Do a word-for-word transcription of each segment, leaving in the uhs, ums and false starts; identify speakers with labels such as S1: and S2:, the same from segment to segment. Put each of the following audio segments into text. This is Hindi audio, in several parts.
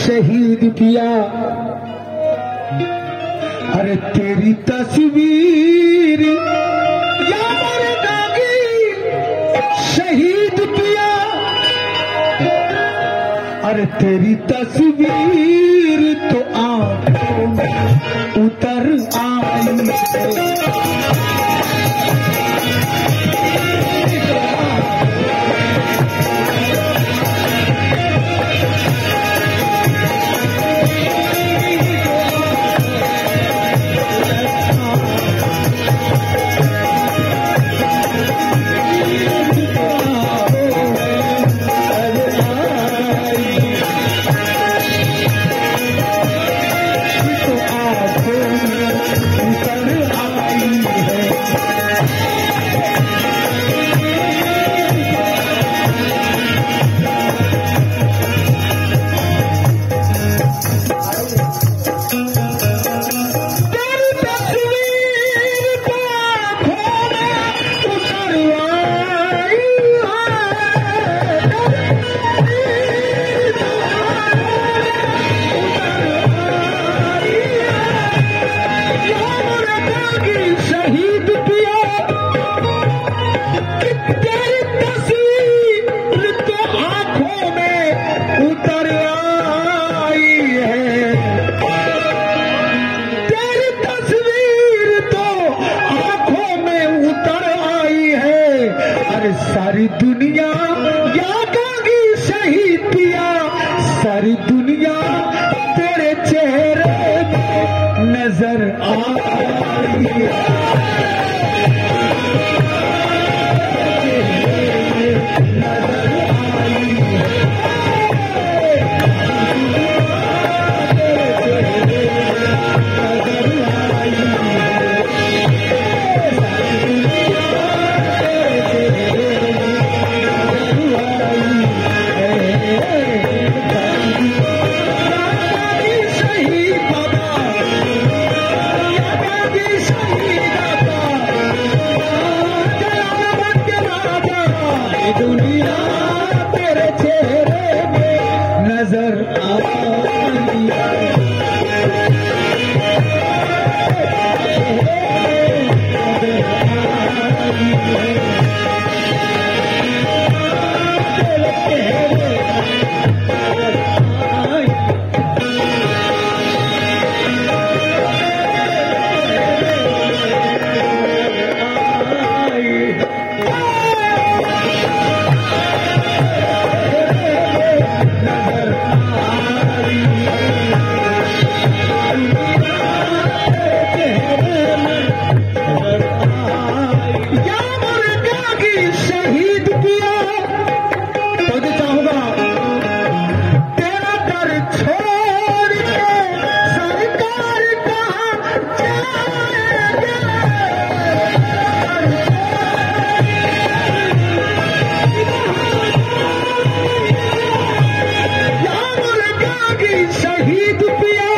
S1: शहीद पिया, अरे तेरी तस्वीर यार दागी शहीद पिया, अरे तेरी तस्वीर तो आंखों में उतर आई है। सारी दुनिया यादागी शहीद पिया, सारी दुनिया तेरे चेहरे में नजर आ रही दुनिया तेरे चेहरे में नजर आ रही है। शहीद पिया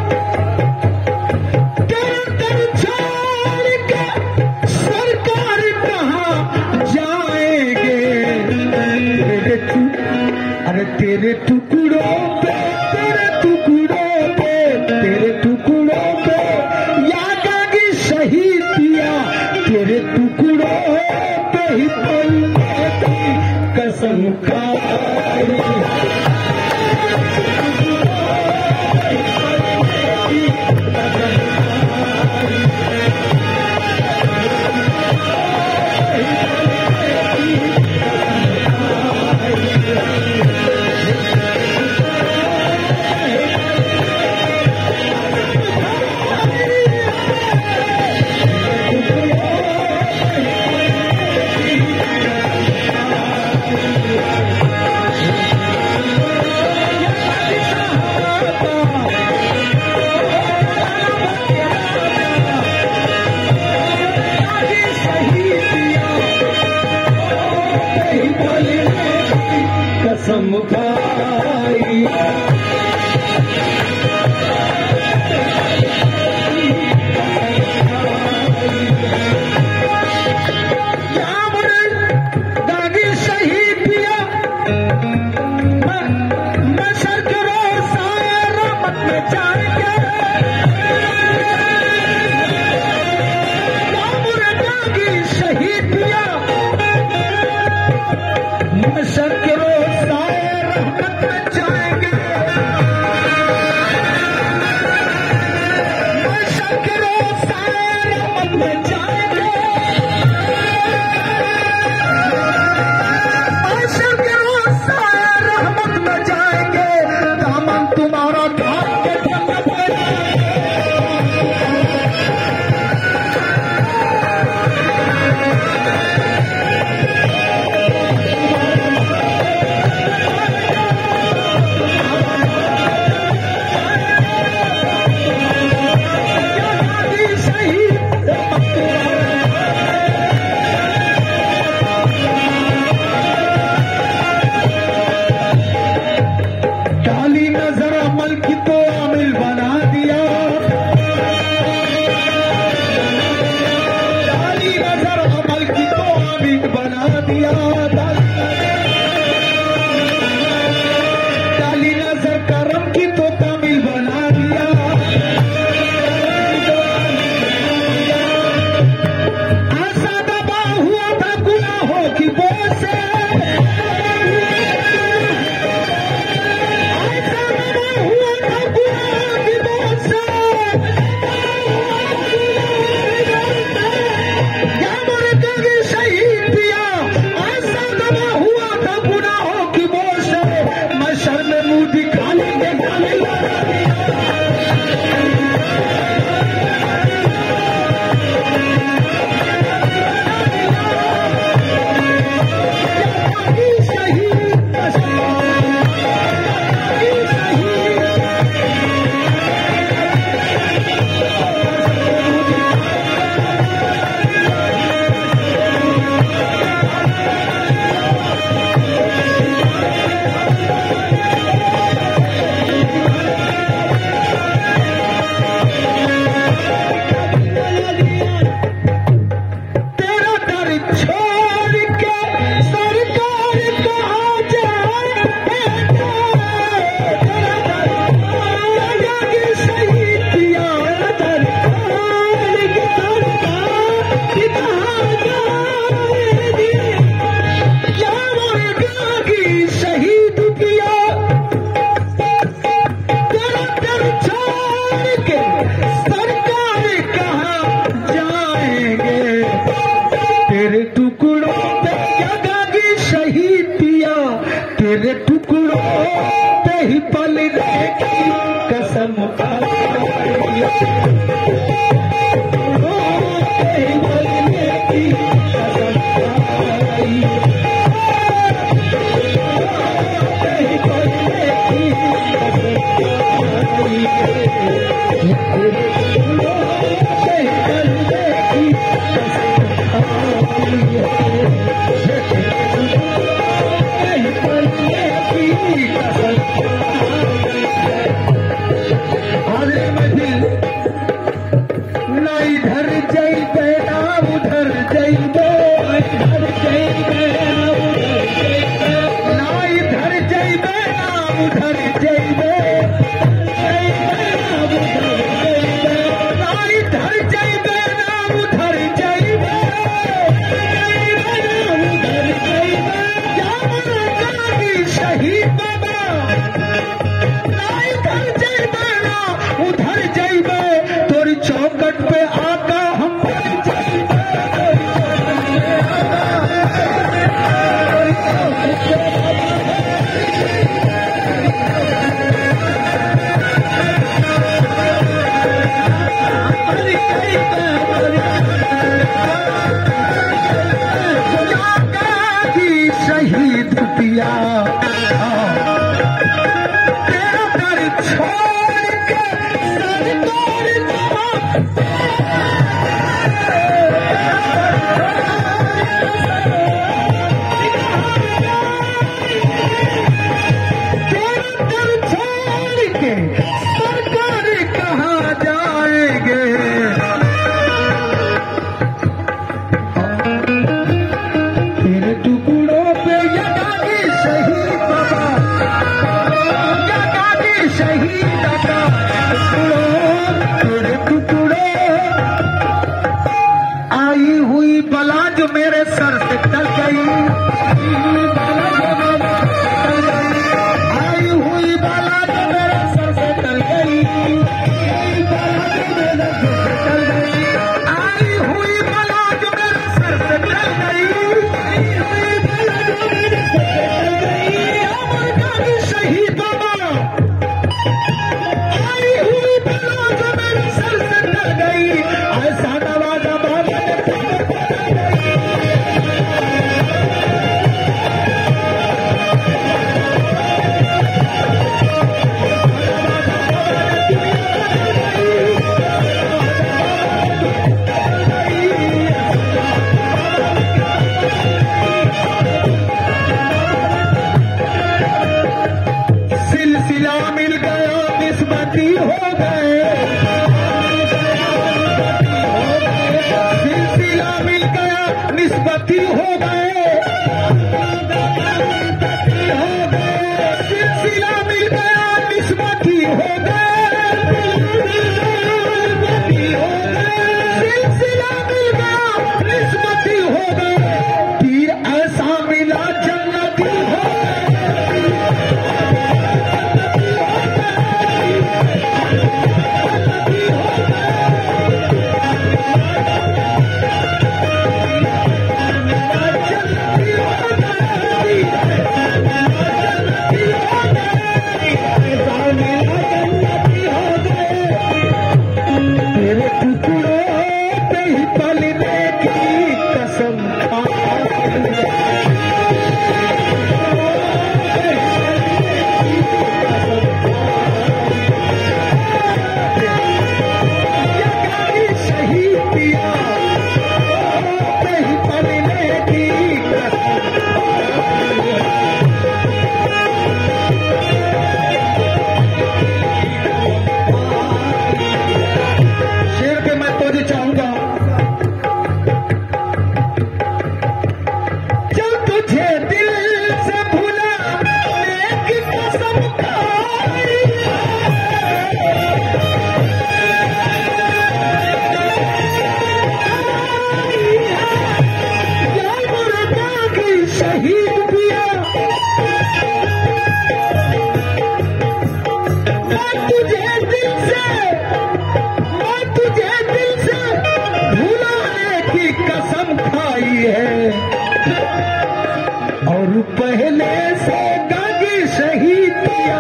S1: तेरा दर छोड़ के सरकार कहाँ जाएंगे, तेरे तू अरे तेरे टुकड़ों पे तेरे टुकड़ों पे तेरे टुकड़ों पे याद आगी शहीद पिया, तेरे टुकड़ों पे ही पलने की कसम खाई। की तो आमिल बना दिया, डाली नजर अमल की तो आमिल बना दिया, डाली नजर करम की तो कामिल बना दिया। आशा दबा हुआ था गुनाहों की बोझ से, तेरे टुकड़ों पे जगागी शहीद पिया, तेरे टुकड़ों पे ही पलने की कसम खाई, पे ही पलने की कसम खाई, पे ही पलने की कसम खाई, तेरे टुकड़ों पे ही पलने की कसम ना इधर जाइबे ना उधर जाइबे, ना इधर जाइबे ना उधर जाइबे, ना इधर जाइबे ना उधर जाइबे, शहीद बाबा ना इधर जाइबे ना उधर जाइबे, तोरी चौकट पे आका हम शहीद पिया, तेरा घर छोड़ के सरकार तेरा घर छोड़ के सरकार कहाँ जाएंगे, तेरे टुकड़ों पे जगागी शहीद बाबा, जगागी शहीद बाबा, तेरे टुकड़ों आई हुई बला जो मेरे सर से टल गई, आई हुई बला जो मेरे सर से टल गई, आई हुई बला जो मेरे सर से टल गई, शहीद बाबा हो गए, सिलसिला मिल गया निस्बती हो गए, सिलसिला मिल गया निस्बती हो गए, सिलसिला मिल गया निस्बती हो गए, तीर ऐसा मिला जन्नती हो तेरे टुकड़ों पे ही पलने की कसम खा, शहीद पिया पे ही पलने की कसम, शेर पे मैं तुझे चाहूंगा, जब तुझे दिल से भूला एक कसम खाई, या मुर्दा की शहीद पिया, मैं तुझे दिल से मैं तुझे दिल से भुलाने की कसम खाई है, और पहले से गागी शहीद किया,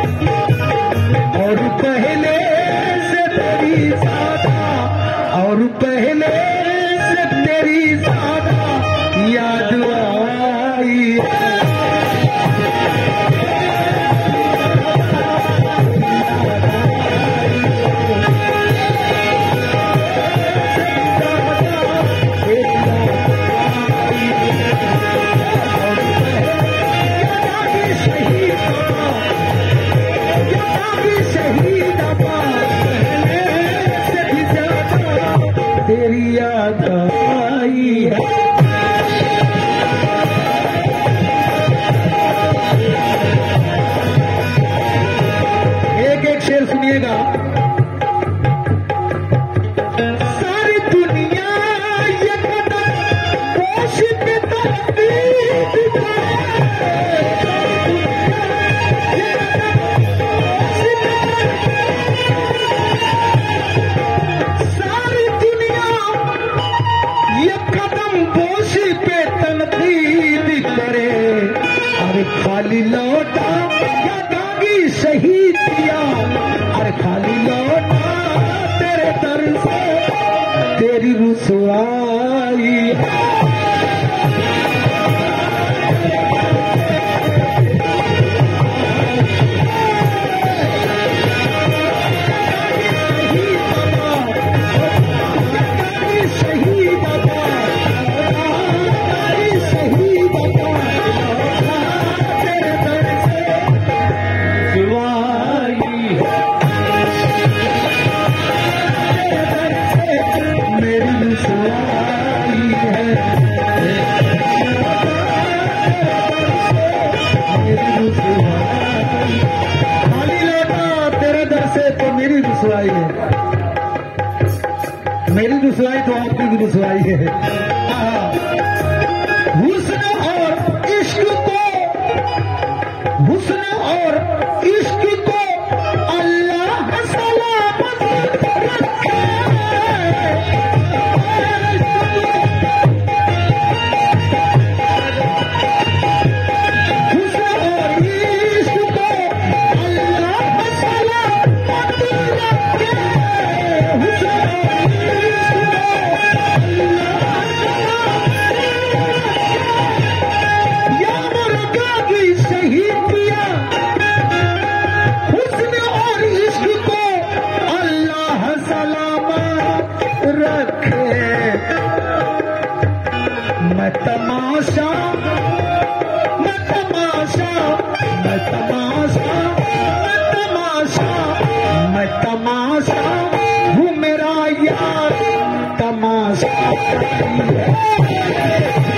S1: और पहले से तेरी सादा, और पहले से तेरी सादा याद आई है। तेरी याद आई है, एक एक शेर सुनिएगा। सारी दुनिया ये कदम पोश पे तकदीर सारी दुनिया ये कदम बोशी पे तनकीद करे, अरे खाली लौटा या गागी शहीद किया, अरे खाली लौटा तेरे दर से तेरी रुसवाई है। खाली लौटा तेरे दर से तो मेरी रुसवाई है, मेरी रुसवाई तो आपकी भी रुसवाई है। हुस्न और इश्क को हुस्न और इश्क को अल्लाह सलामत रखे, आई है।